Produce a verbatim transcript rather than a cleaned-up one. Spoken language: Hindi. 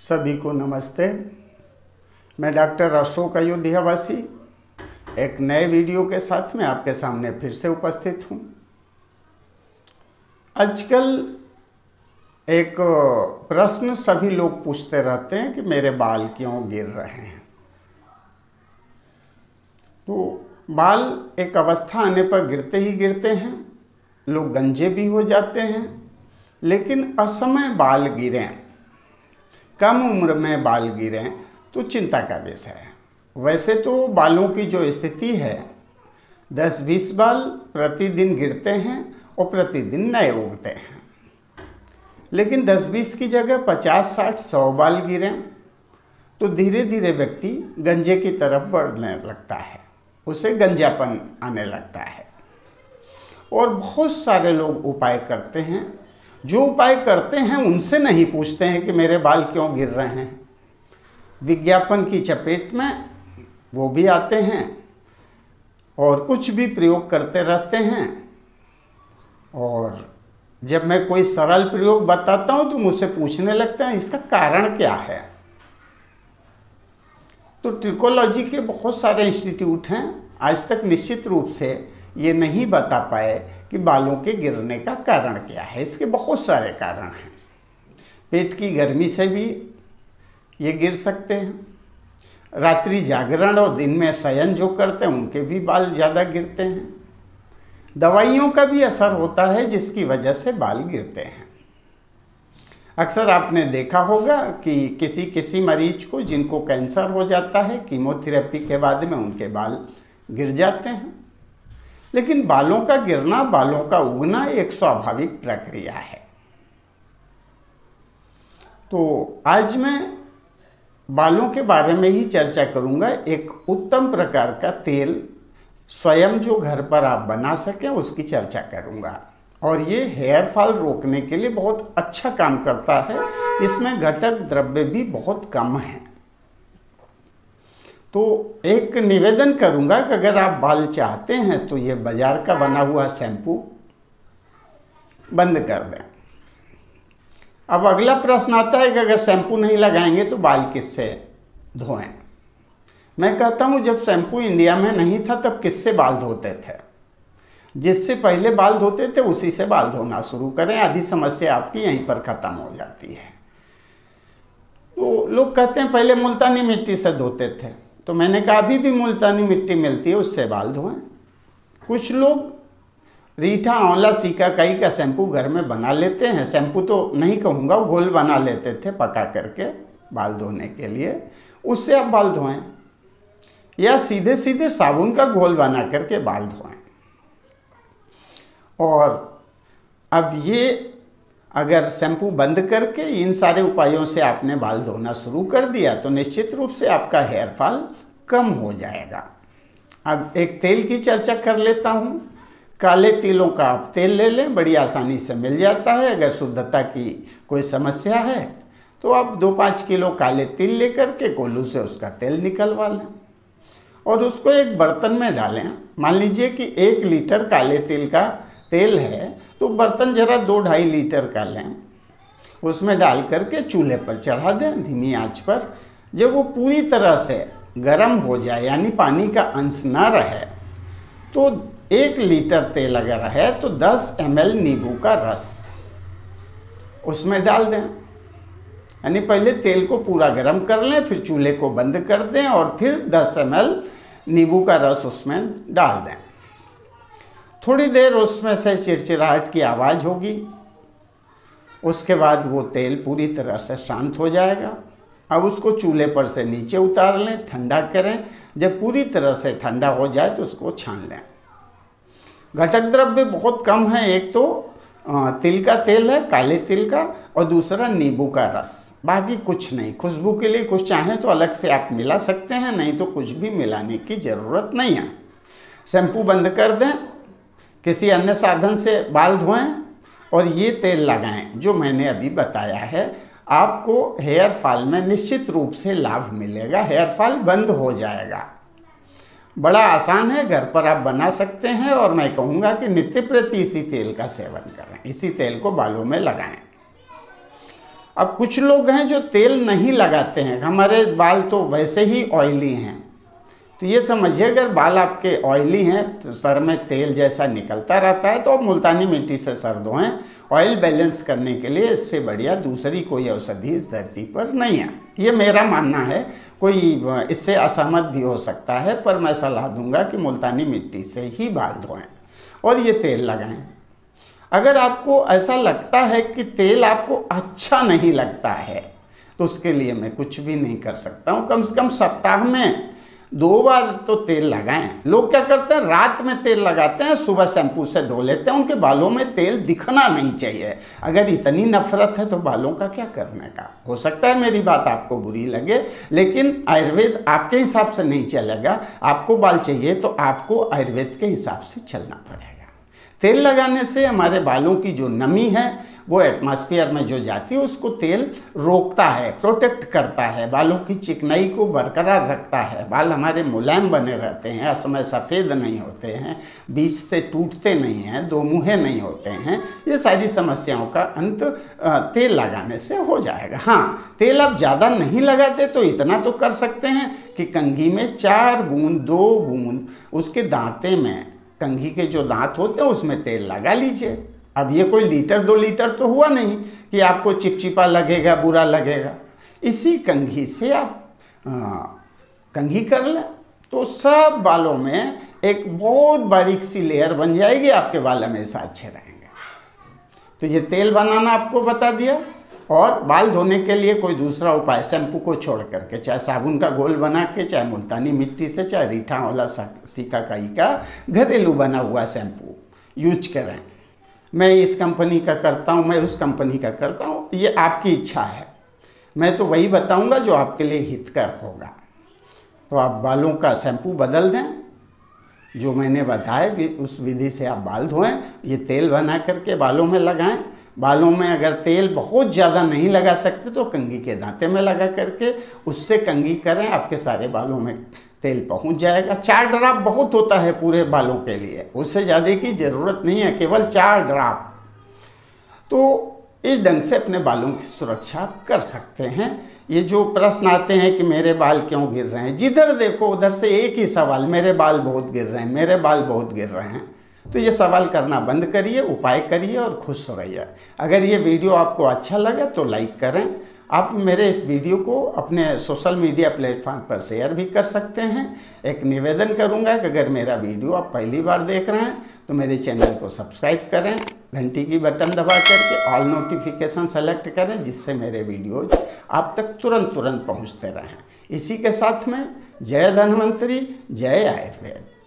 सभी को नमस्ते। मैं डॉक्टर अशोक अयोध्यावासी एक नए वीडियो के साथ में आपके सामने फिर से उपस्थित हूँ। आजकल एक प्रश्न सभी लोग पूछते रहते हैं कि मेरे बाल क्यों गिर रहे हैं। तो बाल एक अवस्था आने पर गिरते ही गिरते हैं, लोग गंजे भी हो जाते हैं, लेकिन असमय बाल गिरें, कम उम्र में बाल गिरें तो चिंता का विषय है। वैसे तो बालों की जो स्थिति है, दस बीस बाल प्रतिदिन गिरते हैं और प्रतिदिन नए उगते हैं, लेकिन दस बीस की जगह पचास साठ सौ बाल गिरें तो धीरे धीरे व्यक्ति गंजे की तरफ बढ़ने लगता है, उसे गंजापन आने लगता है। और बहुत सारे लोग उपाय करते हैं, जो उपाय करते हैं उनसे नहीं पूछते हैं कि मेरे बाल क्यों गिर रहे हैं। विज्ञापन की चपेट में वो भी आते हैं और कुछ भी प्रयोग करते रहते हैं, और जब मैं कोई सरल प्रयोग बताता हूं तो मुझसे पूछने लगते हैं इसका कारण क्या है। तो ट्रिकोलॉजी के बहुत सारे इंस्टीट्यूट हैं, आज तक निश्चित रूप से ये नहीं बता पाए कि बालों के गिरने का कारण क्या है। इसके बहुत सारे कारण हैं। पेट की गर्मी से भी ये गिर सकते हैं, रात्रि जागरण और दिन में शयन जो करते हैं उनके भी बाल ज़्यादा गिरते हैं, दवाइयों का भी असर होता है जिसकी वजह से बाल गिरते हैं। अक्सर आपने देखा होगा कि किसी किसी मरीज को जिनको कैंसर हो जाता है, कीमोथेरेपी के बाद में उनके बाल गिर जाते हैं। लेकिन बालों का गिरना, बालों का उगना एक स्वाभाविक प्रक्रिया है। तो आज मैं बालों के बारे में ही चर्चा करूंगा। एक उत्तम प्रकार का तेल स्वयं जो घर पर आप बना सकें उसकी चर्चा करूंगा, और ये हेयर फॉल रोकने के लिए बहुत अच्छा काम करता है। इसमें घटक द्रव्य भी बहुत कम है। तो एक निवेदन करूंगा कि अगर आप बाल चाहते हैं तो ये बाजार का बना हुआ शैम्पू बंद कर दें। अब अगला प्रश्न आता है कि अगर शैम्पू नहीं लगाएंगे तो बाल किससे धोएं। मैं कहता हूं जब शैम्पू इंडिया में नहीं था तब किससे बाल धोते थे? जिससे पहले बाल धोते थे उसी से बाल धोना शुरू करें, आधी समस्या आपकी यहीं पर खत्म हो जाती है। तो लोग कहते हैं पहले मुल्तानी मिट्टी से धोते थे, तो मैंने कहा अभी भी मुल्तानी मिट्टी मिलती है, उससे बाल धोएं। कुछ लोग रीठा, आंवला, सीकाकाई का शैम्पू घर में बना लेते हैं। शैम्पू तो नहीं कहूँगा, घोल बना लेते थे पका करके बाल धोने के लिए, उससे आप बाल धोएं, या सीधे सीधे साबुन का घोल बना करके बाल धोएं। और अब ये अगर शैम्पू बंद करके इन सारे उपायों से आपने बाल धोना शुरू कर दिया तो निश्चित रूप से आपका हेयर फॉल कम हो जाएगा। अब एक तेल की चर्चा कर लेता हूँ। काले तिलों का आप तेल ले लें, बड़ी आसानी से मिल जाता है। अगर शुद्धता की कोई समस्या है तो आप दो पाँच किलो काले तिल लेकर के कोल्हू से उसका तेल निकलवा लें और उसको एक बर्तन में डालें। मान लीजिए कि एक लीटर काले तिल का तेल है तो बर्तन जरा दो ढाई लीटर का लें, उसमें डाल करके चूल्हे पर चढ़ा दें धीमी आंच पर। जब वो पूरी तरह से गर्म हो जाए, यानी पानी का अंश ना रहे, तो एक लीटर तेल अगर है तो दस एम एल नींबू का रस उसमें डाल दें। यानी पहले तेल को पूरा गर्म कर लें, फिर चूल्हे को बंद कर दें और फिर दस एम एल नींबू का रस उसमें डाल दें। थोड़ी देर उसमें से चिड़चिड़ाहट की आवाज़ होगी, उसके बाद वो तेल पूरी तरह से शांत हो जाएगा। अब उसको चूल्हे पर से नीचे उतार लें, ठंडा करें। जब पूरी तरह से ठंडा हो जाए तो उसको छान लें। घटक द्रव्य बहुत कम है, एक तो तिल का तेल है, काले तिल का, और दूसरा नींबू का रस, बाकी कुछ नहीं। खुशबू के लिए कुछ चाहें तो अलग से आप मिला सकते हैं, नहीं तो कुछ भी मिलाने की ज़रूरत नहीं है। शैम्पू बंद कर दें, किसी अन्य साधन से बाल धोएं और ये तेल लगाएं जो मैंने अभी बताया है। आपको हेयर फॉल में निश्चित रूप से लाभ मिलेगा, हेयर फॉल बंद हो जाएगा। बड़ा आसान है, घर पर आप बना सकते हैं, और मैं कहूँगा कि नित्य प्रति इसी तेल का सेवन करें, इसी तेल को बालों में लगाएं। अब कुछ लोग हैं जो तेल नहीं लगाते हैं, हमारे बाल तो वैसे ही ऑयली हैं, तो ये समझिए अगर बाल आपके ऑयली हैं तो सर में तेल जैसा निकलता रहता है तो आप मुल्तानी मिट्टी से सर धोएं। ऑयल बैलेंस करने के लिए इससे बढ़िया दूसरी कोई औषधि इस धरती पर नहीं है, ये मेरा मानना है। कोई इससे असहमत भी हो सकता है, पर मैं सलाह दूंगा कि मुल्तानी मिट्टी से ही बाल धोएं और ये तेल लगाएं। अगर आपको ऐसा लगता है कि तेल आपको अच्छा नहीं लगता है तो उसके लिए मैं कुछ भी नहीं कर सकता हूँ। कम से कम सप्ताह में दो बार तो तेल लगाएं। लोग क्या करते हैं, रात में तेल लगाते हैं, सुबह शैम्पू से धो लेते हैं, उनके बालों में तेल दिखना नहीं चाहिए। अगर इतनी नफरत है तो बालों का क्या करने का। हो सकता है मेरी बात आपको बुरी लगे, लेकिन आयुर्वेद आपके हिसाब से नहीं चलेगा। आपको बाल चाहिए तो आपको आयुर्वेद के हिसाब से चलना पड़ेगा। तेल लगाने से हमारे बालों की जो नमी है वो एटमॉस्फेयर में जो जाती है उसको तेल रोकता है, प्रोटेक्ट करता है, बालों की चिकनाई को बरकरार रखता है। बाल हमारे मुलायम बने रहते हैं, असमय सफ़ेद नहीं होते हैं, बीच से टूटते नहीं हैं, दो मुँहे नहीं होते हैं। ये सारी समस्याओं का अंत तेल लगाने से हो जाएगा। हाँ, तेल आप ज़्यादा नहीं लगाते तो इतना तो कर सकते हैं कि कंघी में चार बूंद दो बूंद उसके दांते में, कंघी के जो दांत होते हैं उसमें तेल लगा लीजिए। अब ये कोई लीटर दो लीटर तो हुआ नहीं कि आपको चिपचिपा लगेगा, बुरा लगेगा। इसी कंघी से आप आ, कंघी कर लें तो सब बालों में एक बहुत बारीक सी लेयर बन जाएगी, आपके बाल हमेशा अच्छे रहेंगे। तो ये तेल बनाना आपको बता दिया। और बाल धोने के लिए कोई दूसरा उपाय, शैम्पू को छोड़ करके, चाहे साबुन का घोल बना के, चाहे मुल्तानी मिट्टी से, चाहे रीठा वाला सिकाकाई का घरेलू बना हुआ शैम्पू यूज करें। मैं इस कंपनी का करता हूँ, मैं उस कंपनी का करता हूँ, ये आपकी इच्छा है। मैं तो वही बताऊँगा जो आपके लिए हितकर होगा। तो आप बालों का शैम्पू बदल दें, जो मैंने बताया उस विधि से आप बाल धोएं। ये तेल बना करके बालों में लगाएं। बालों में अगर तेल बहुत ज़्यादा नहीं लगा सकते तो कंघी के दांते में लगा करके उससे कंघी करें, आपके सारे बालों में तेल पहुंच जाएगा। चार ड्राप बहुत होता है पूरे बालों के लिए, उससे ज़्यादा की ज़रूरत नहीं है, केवल चार ड्राप। तो इस ढंग से अपने बालों की सुरक्षा कर सकते हैं। ये जो प्रश्न आते हैं कि मेरे बाल क्यों गिर रहे हैं, जिधर देखो उधर से एक ही सवाल, मेरे बाल बहुत गिर रहे हैं, मेरे बाल बहुत गिर रहे हैं। तो ये सवाल करना बंद करिए, उपाय करिए और खुश रहिए। अगर ये वीडियो आपको अच्छा लगा तो लाइक करें। आप मेरे इस वीडियो को अपने सोशल मीडिया प्लेटफॉर्म पर शेयर भी कर सकते हैं। एक निवेदन करूंगा कि अगर मेरा वीडियो आप पहली बार देख रहे हैं तो मेरे चैनल को सब्सक्राइब करें, घंटी की बटन दबा करके ऑल नोटिफिकेशन सेलेक्ट करें, जिससे मेरे वीडियोज आप तक तुरंत तुरंत पहुंचते रहें। इसी के साथ में जय धन्वंतरी, जय आयुर्वेद।